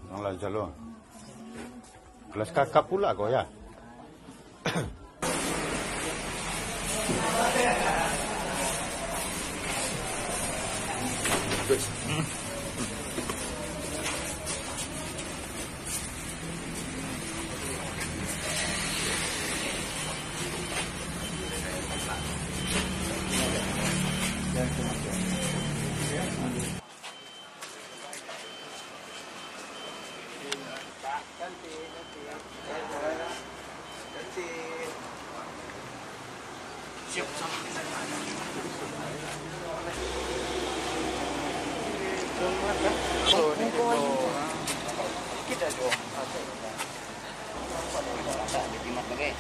Nolak jalur. Kelas kakak pula kau ya. Siap sampai sana. Kita dong. Ditimat lagi.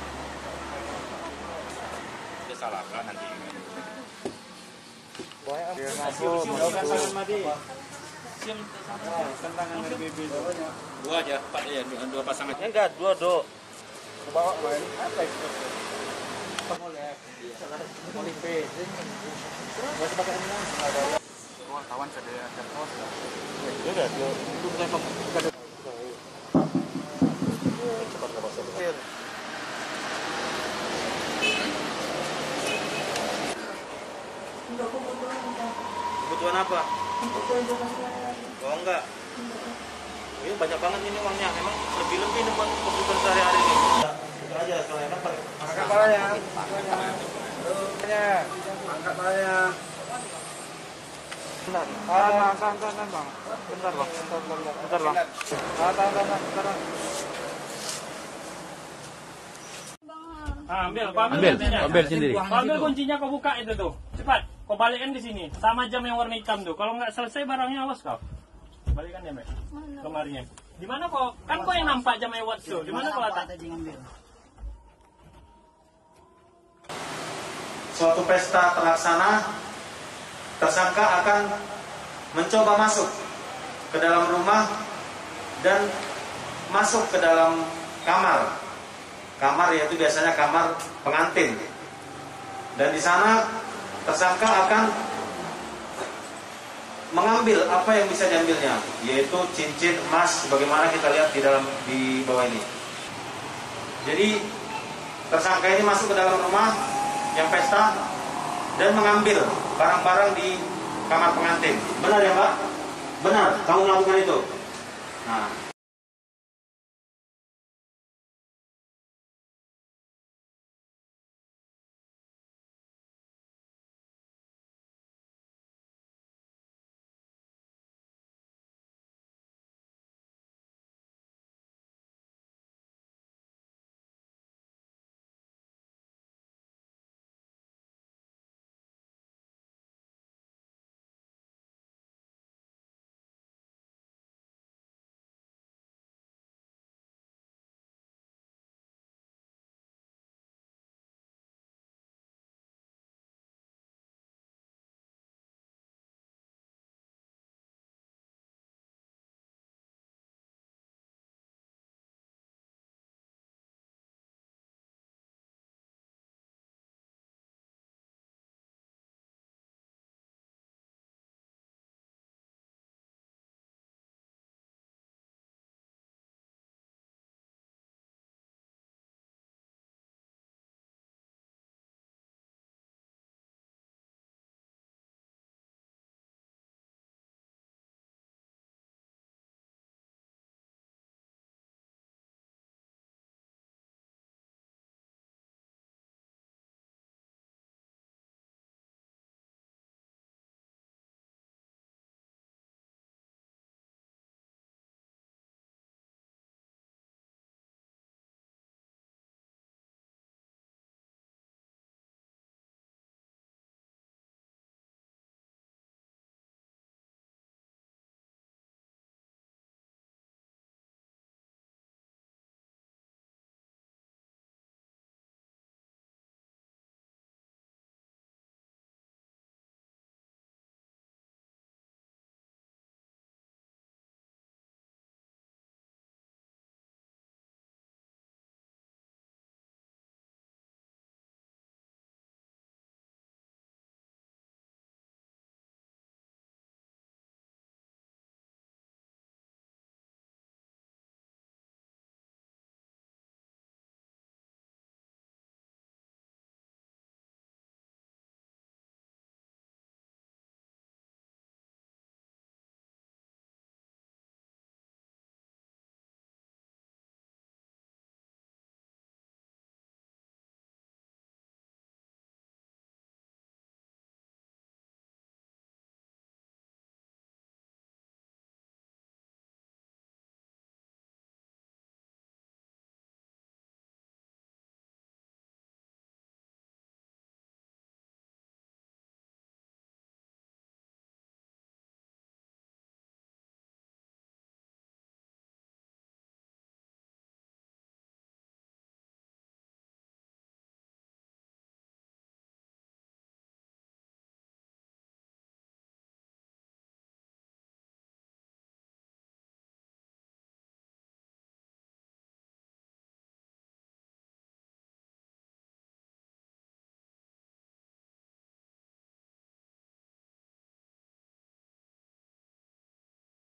Dia salahkan nanti. Dua aja, Pak ya, dua pasangan. Enggak, dua do. Bawa main apa itu? Wartawan saya ada pos. Ya udah, itu bukan cepat ke pasar. Kebutuhan apa? Oh enggak. Ini banyak banget ini uangnya. Emang lebih-lebih nih buat kebutuhan sehari-hari ini. Itu aja, kalau enak Angkat palanya. Angkat palanya. Bentar. Bentar, Bang. Bentar, Bang. Bentar, Bang. Bentar. Ambil sendiri. Ambil kuncinya, kau buka itu tuh. Cepat, kau balikin di sini. Sama jam yang warna hitam tuh. Kalau nggak selesai barangnya, awas kau. Balikan ya, Mbak. Lemarinya. Di mana kau? Kan kau yang nampak jam lewat tuh. Di mana kau letak? Suatu pesta terlaksana, tersangka akan mencoba masuk ke dalam rumah dan masuk ke dalam kamar. Kamar yaitu biasanya kamar pengantin. Dan di sana tersangka akan mengambil apa yang bisa diambilnya, yaitu cincin emas sebagaimana kita lihat di bawah ini. Jadi tersangka ini masuk ke dalam rumah yang pesta dan mengambil barang-barang di kamar pengantin. Benar ya, Pak? Benar, kamu melakukan itu. Nah,